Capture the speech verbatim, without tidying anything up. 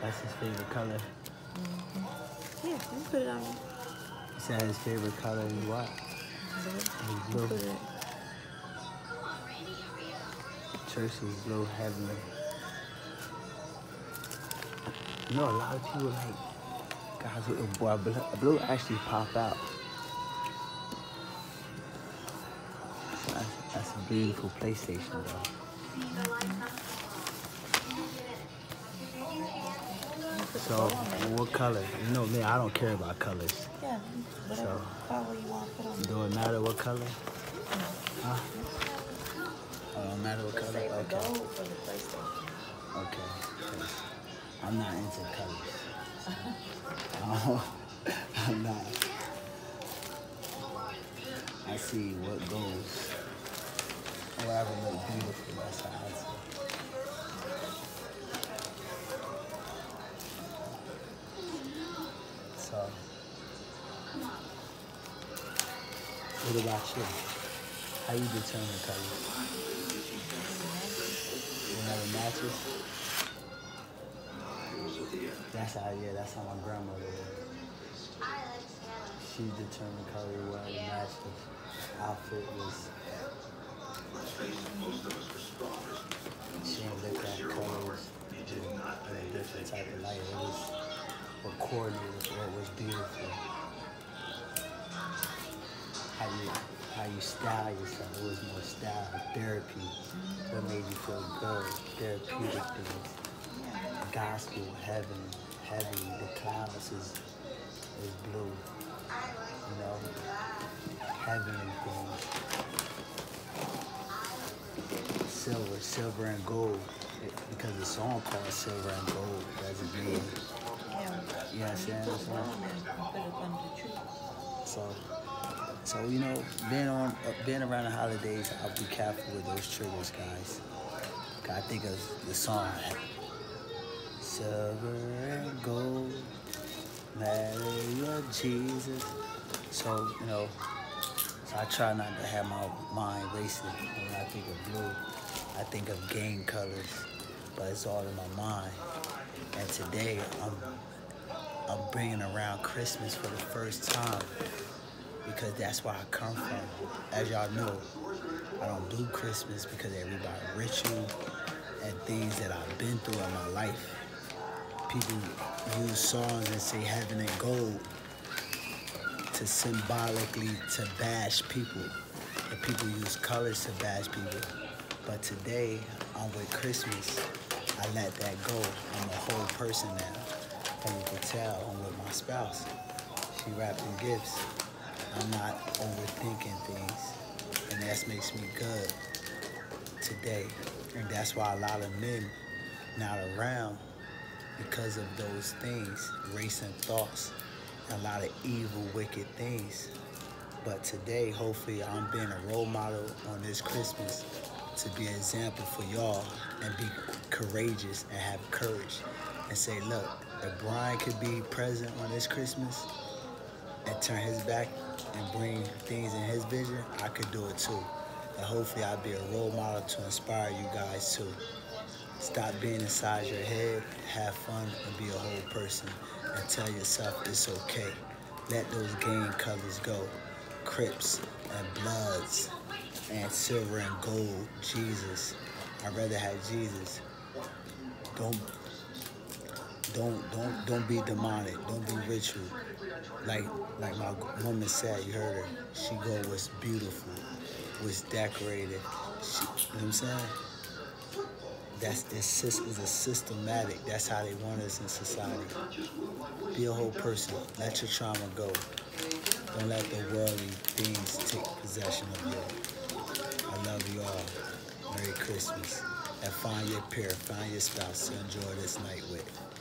That's his favorite color. Mm-hmm. Yeah, you can put it on. He said his favorite color is what? Blue. It's blue. Put it. Church is blue, heavenly. You know, a lot of people like guys with boy, blue actually pop out. That's, that's a beautiful PlayStation, though. So, what color? You know me, I don't care about colors. Yeah, whatever so, color you want to put on. Do it matter what color? No. Huh? Oh, don't matter what color? Okay. Gold for the PlayStation. Okay. I'm not into colors. oh, I'm not. I see what goes. Whatever looks beautiful, that's how I see. So, what about you? How you determine colors? Whenever matches? That's how, yeah, that's how my grandmother was. She determined color whenever matched the outfit was. She didn't look at colors in a different type of light. It was what coordinated with what was beautiful. How you how you style yourself. It was more style, therapy. What made you feel good, therapeutic things. Gospel, heaven, heavy, the clouds is is blue. You know, heavenly things. Silver, silver and gold. It, because the song called Silver and Gold doesn't mean. Yeah. You know what I'm saying? So, so you know, being on, uh, being around the holidays, I'll be careful with those triggers, guys. I think of the song. Silver and gold, Mary of Jesus. So, you know, so I try not to have my mind racing when I think of blue. I think of game colors, but it's all in my mind. And today, I'm, I'm bringing around Christmas for the first time because that's where I come from. As y'all know, I don't do Christmas because everybody ritual and things that I've been through in my life. People use songs and say heaven and gold to symbolically to bash people. And people use colors to bash people. But today, I'm with Christmas. I let that go. I'm a whole person now. And you can tell I'm with my spouse. She wrapping gifts. I'm not overthinking things. And that makes me good today. And that's why a lot of men not around because of those things, racing thoughts, a lot of evil, wicked things. But today, hopefully, I'm being a role model on this Christmas to be an example for y'all and be courageous and have courage and say, look, if Brian could be present on this Christmas and turn his back and bring things in his vision, I could do it too. And hopefully I'll be a role model to inspire you guys too. Stop being inside your head, have fun, and be a whole person. And tell yourself it's okay. Let those game colors go. Crips and Bloods and silver and gold, Jesus. I'd rather have Jesus. Don't, don't, don't, don't be demonic. Don't be ritual. Like, like my woman said, you heard her. She go what's beautiful, what's decorated. She, you know what I'm saying? That's it's, it's a systematic. That's how they want us in society. Be a whole person. Let your trauma go. Don't let the worldly things take possession of you. I love you all. Merry Christmas. And find your pair, find your spouse to enjoy this night with.